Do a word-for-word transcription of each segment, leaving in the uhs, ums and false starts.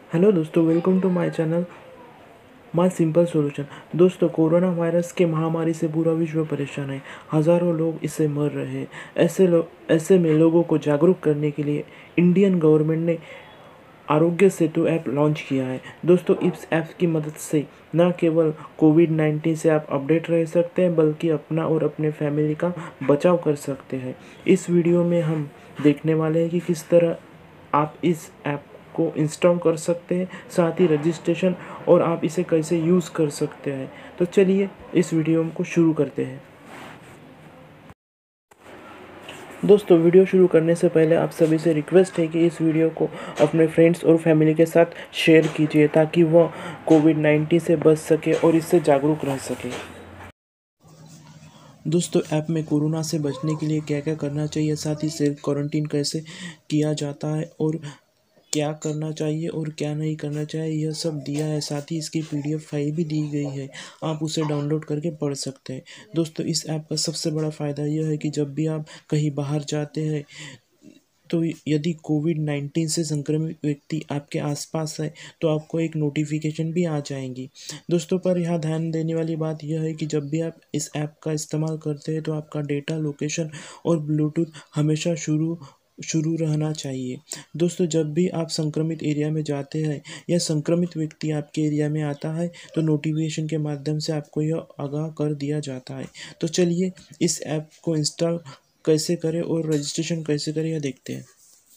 Hello दोस्तों, welcome to my channel my simple solution. दोस्तों, corona virus के महामारी से पूरा विश्व परेशान है। हज़ारों लोग इससे मर रहे हैं। ऐसे लोग ऐसे में लोगों को जागरूक करने के लिए इंडियन गवर्नमेंट ने आरोग्य सेतु ऐप लॉन्च किया है। दोस्तों, इस ऐप की मदद से न केवल कोविड नाइन्टीन से आप अपडेट रह सकते हैं, बल्कि अपना और अपने फैमिली का बचाव कर सकते हैं। इस वीडियो में हम देखने वाले हैं कि किस तरह आप इस ऐप को इंस्टॉल कर सकते हैं, साथ ही रजिस्ट्रेशन और आप इसे कैसे यूज़ कर सकते हैं। तो चलिए इस वीडियो को शुरू करते हैं। दोस्तों, वीडियो शुरू करने से पहले आप सभी से रिक्वेस्ट है कि इस वीडियो को अपने फ्रेंड्स और फैमिली के साथ शेयर कीजिए, ताकि वह कोविड नाइन्टीन से बच सके और इससे जागरूक रह सके। दोस्तों, ऐप में कोरोना से बचने के लिए क्या क्या करना चाहिए, साथ ही सेल्फ क्वारंटीन कैसे किया जाता है और क्या करना चाहिए और क्या नहीं करना चाहिए, यह सब दिया है। साथ ही इसकी पीडीएफ फाइल भी दी गई है, आप उसे डाउनलोड करके पढ़ सकते हैं। दोस्तों, इस ऐप का सबसे बड़ा फ़ायदा यह है कि जब भी आप कहीं बाहर जाते हैं, तो यदि कोविड नाइन्टीन से संक्रमित व्यक्ति आपके आसपास है, तो आपको एक नोटिफिकेशन भी आ जाएंगी। दोस्तों, पर यहाँ ध्यान देने वाली बात यह है कि जब भी आप इस ऐप का इस्तेमाल करते हैं, तो आपका डेटा, लोकेशन और ब्लूटूथ हमेशा शुरू शुरू रहना चाहिए। दोस्तों, जब भी आप संक्रमित एरिया में जाते हैं या संक्रमित व्यक्ति आपके एरिया में आता है, तो नोटिफिकेशन के माध्यम से आपको यह आगाह कर दिया जाता है। तो चलिए इस ऐप को इंस्टॉल कैसे करें और रजिस्ट्रेशन कैसे करें, यह देखते हैं।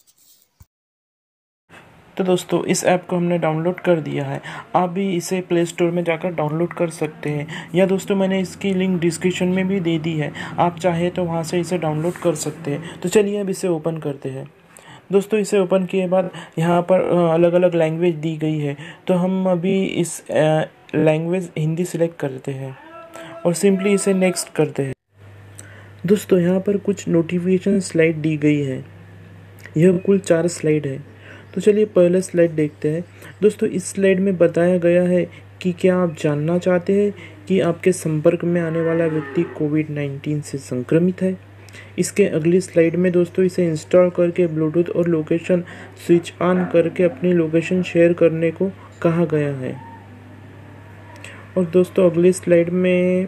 तो दोस्तों, इस ऐप को हमने डाउनलोड कर दिया है। आप भी इसे प्ले स्टोर में जाकर डाउनलोड कर सकते हैं, या दोस्तों मैंने इसकी लिंक डिस्क्रिप्शन में भी दे दी है, आप चाहे तो वहां से इसे डाउनलोड कर सकते हैं। तो चलिए अब इसे ओपन करते हैं। दोस्तों, इसे ओपन किए बाद यहाँ पर अलग अलग लैंग्वेज दी गई है, तो हम अभी इस लैंग्वेज हिंदी सिलेक्ट करते हैं और सिंपली इसे नेक्स्ट करते हैं। दोस्तों, यहाँ पर कुछ नोटिफिकेशन स्लाइड दी गई है। यह कुल चार स्लाइड है। तो चलिए पहले स्लाइड देखते हैं। दोस्तों, इस स्लाइड में बताया गया है कि क्या आप जानना चाहते हैं कि आपके संपर्क में आने वाला व्यक्ति कोविड नाइन्टीन से संक्रमित है। इसके अगली स्लाइड में दोस्तों इसे इंस्टॉल करके ब्लूटूथ और लोकेशन स्विच ऑन करके अपनी लोकेशन शेयर करने को कहा गया है। और दोस्तों, अगली स्लाइड में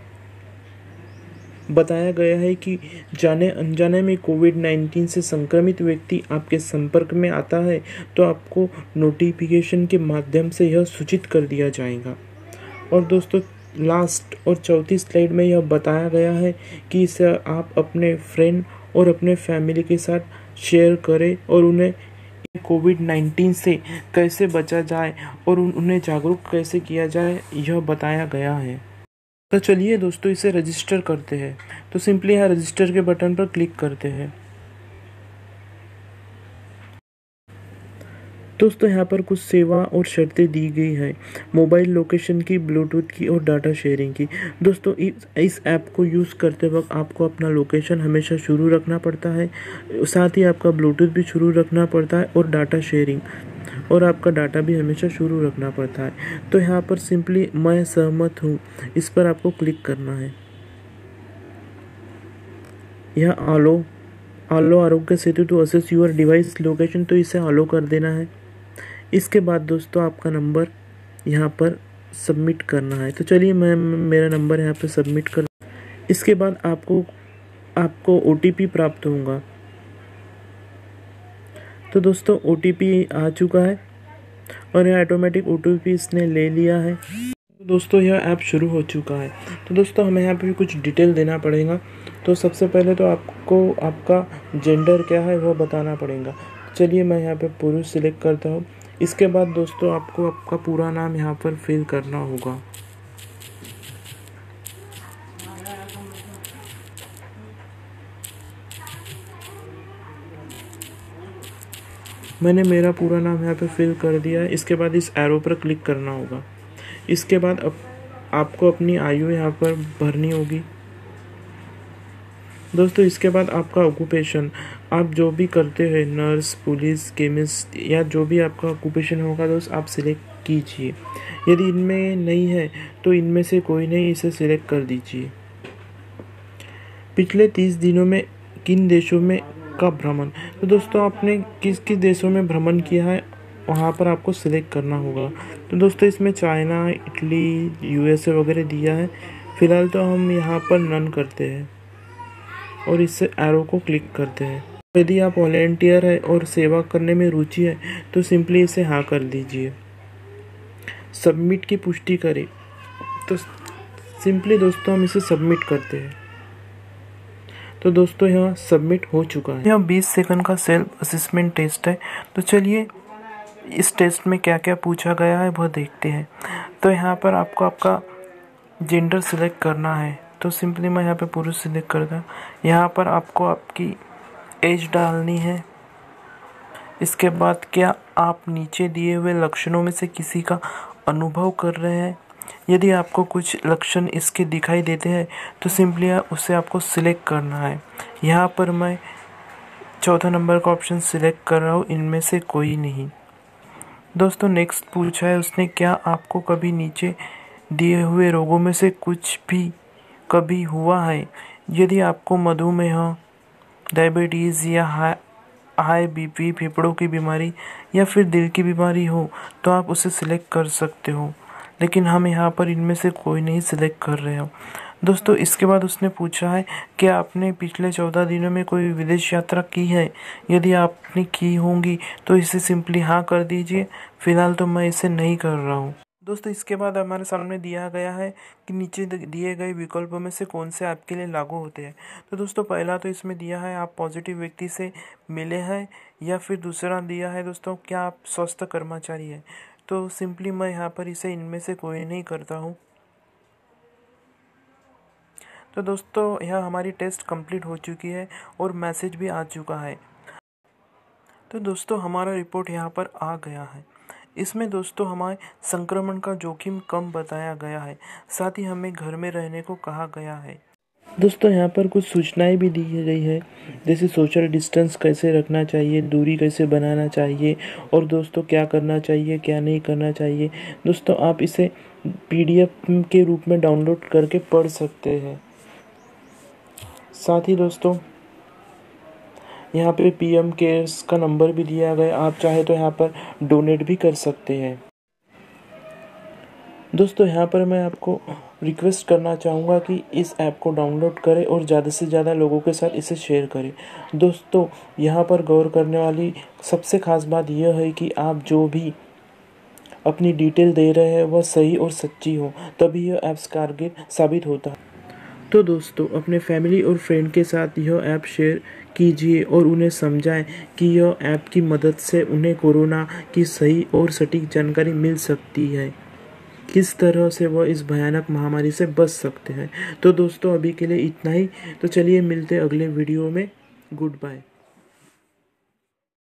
बताया गया है कि जाने अनजाने में कोविड नाइन्टीन से संक्रमित व्यक्ति आपके संपर्क में आता है, तो आपको नोटिफिकेशन के माध्यम से यह सूचित कर दिया जाएगा। और दोस्तों, लास्ट और चौथी स्लाइड में यह बताया गया है कि इसे आप अपने फ्रेंड और अपने फैमिली के साथ शेयर करें और उन्हें कोविड नाइन्टीन से कैसे बचा जाए और उन्हें जागरूक कैसे किया जाए, यह बताया गया है। तो चलिए दोस्तों, इसे रजिस्टर करते हैं। तो सिंपली यहाँ रजिस्टर के बटन पर क्लिक करते हैं। दोस्तों, यहाँ पर कुछ सेवा और शर्तें दी गई है, मोबाइल लोकेशन की, ब्लूटूथ की और डाटा शेयरिंग की। दोस्तों, इस इस ऐप को यूज़ करते वक्त आपको अपना लोकेशन हमेशा शुरू रखना पड़ता है, साथ ही आपका ब्लूटूथ भी शुरू रखना पड़ता है और डाटा शेयरिंग और आपका डाटा भी हमेशा शुरू रखना पड़ता है। तो यहाँ पर सिंपली मैं सहमत हूँ, इस पर आपको क्लिक करना है। यह allow allow Aarogya Setu to access your device location, तो इसे आलो कर देना है। इसके बाद दोस्तों आपका नंबर यहाँ पर सबमिट करना है। तो चलिए मैं मेरा नंबर यहाँ पर सबमिट कर। इसके बाद आपको आपको ओ टी पी प्राप्त होगा। तो दोस्तों, ओ टी पी आ चुका है और यह ऑटोमेटिक ओ टी पी इसने ले लिया है। तो दोस्तों, यह ऐप शुरू हो चुका है। तो दोस्तों, हमें यहाँ पे कुछ डिटेल देना पड़ेगा। तो सबसे पहले तो आपको आपका जेंडर क्या है वह बताना पड़ेगा। चलिए मैं यहाँ पे पुरुष सिलेक्ट करता हूँ। इसके बाद दोस्तों आपको आपका पूरा नाम यहाँ पर फिल करना होगा। मैंने मेरा पूरा नाम यहाँ पे फिल कर दिया है। इसके बाद इस एरो पर क्लिक करना होगा। इसके बाद अब आपको अपनी आयु यहाँ पर भरनी होगी। दोस्तों, इसके बाद आपका ऑक्यूपेशन, आप जो भी करते हैं, नर्स, पुलिस, केमिस्ट या जो भी आपका ऑक्यूपेशन होगा दोस्त, आप सिलेक्ट कीजिए। यदि इनमें नहीं है तो इनमें से कोई नहीं, इसे सिलेक्ट कर दीजिए। पिछले तीस दिनों में किन देशों में का भ्रमण, तो दोस्तों आपने किस किस देशों में भ्रमण किया है वहाँ पर आपको सिलेक्ट करना होगा। तो दोस्तों इसमें चाइना, इटली, यूएसए वगैरह दिया है। फ़िलहाल तो हम यहाँ पर नन करते हैं और इससे एरो को क्लिक करते हैं। यदि आप वॉलेंटियर है और सेवा करने में रुचि है तो सिंपली इसे हाँ कर दीजिए। सबमिट की पुष्टि करें तो सिंपली दोस्तों हम इसे सबमिट करते हैं। तो दोस्तों यहाँ सबमिट हो चुका है। यहाँ बीस सेकंड का सेल्फ असेसमेंट टेस्ट है। तो चलिए इस टेस्ट में क्या क्या पूछा गया है वह देखते हैं। तो यहाँ पर आपको आपका जेंडर सिलेक्ट करना है। तो सिंपली मैं यहाँ पे पुरुष सिलेक्ट करता हूँ। यहाँ पर आपको आपकी एज डालनी है। इसके बाद क्या आप नीचे दिए हुए लक्षणों में से किसी का अनुभव कर रहे हैं। यदि आपको कुछ लक्षण इसके दिखाई देते हैं तो सिंपली उसे आपको सिलेक्ट करना है। यहाँ पर मैं चौथा नंबर का ऑप्शन सिलेक्ट कर रहा हूँ, इनमें से कोई नहीं। दोस्तों नेक्स्ट पूछा है उसने, क्या आपको कभी नीचे दिए हुए रोगों में से कुछ भी कभी हुआ है। यदि आपको मधुमेह, डायबिटीज़ या हाई हाई बीपी, फेफड़ों की बीमारी या फिर दिल की बीमारी हो तो आप उसे सिलेक्ट कर सकते हो, लेकिन हम यहाँ पर इनमें से कोई नहीं सिलेक्ट कर रहे हो। दोस्तों इसके बाद उसने पूछा है कि आपने पिछले चौदह दिनों में कोई विदेश यात्रा की है। यदि आपने की होंगी तो इसे सिंपली हाँ कर दीजिए। फ़िलहाल तो मैं इसे नहीं कर रहा हूँ। दोस्तों इसके बाद हमारे सामने दिया गया है कि नीचे दिए गए विकल्पों में से कौन से आपके लिए लागू होते हैं। तो दोस्तों पहला तो इसमें दिया है आप पॉजिटिव व्यक्ति से मिले हैं, या फिर दूसरा दिया है दोस्तों क्या आप स्वस्थ कर्मचारी हैं। तो सिंपली मैं यहाँ पर इसे इनमें से कोई नहीं करता हूँ। तो दोस्तों यह हमारी टेस्ट कंप्लीट हो चुकी है और मैसेज भी आ चुका है। तो दोस्तों हमारा रिपोर्ट यहाँ पर आ गया है। इसमें दोस्तों हमारे संक्रमण का जोखिम कम बताया गया है, साथ ही हमें घर में रहने को कहा गया है। दोस्तों यहाँ पर कुछ सूचनाएं भी दी गई है, जैसे सोशल डिस्टेंस कैसे रखना चाहिए, दूरी कैसे बनाना चाहिए और दोस्तों क्या करना चाहिए क्या नहीं करना चाहिए। दोस्तों आप इसे पीडीएफ के रूप में डाउनलोड करके पढ़ सकते हैं। साथ ही दोस्तों यहाँ पे पीएम केयर्स का नंबर भी दिया गया, आप चाहे तो यहाँ पर डोनेट भी कर सकते हैं। दोस्तों यहाँ पर मैं आपको रिक्वेस्ट करना चाहूँगा कि इस ऐप को डाउनलोड करें और ज़्यादा से ज़्यादा लोगों के साथ इसे शेयर करें। दोस्तों यहाँ पर गौर करने वाली सबसे ख़ास बात यह है कि आप जो भी अपनी डिटेल दे रहे हैं वह सही और सच्ची हो, तभी यह ऐप्स कारगर साबित होता है। तो दोस्तों अपने फैमिली और फ्रेंड के साथ यह ऐप शेयर कीजिए और उन्हें समझाएं कि यह ऐप की मदद से उन्हें कोरोना की सही और सटीक जानकारी मिल सकती है, किस तरह से वह इस भयानक महामारी से बच सकते हैं। तो दोस्तों अभी के लिए इतना ही। तो चलिए मिलते हैं अगले वीडियो में। Good bye.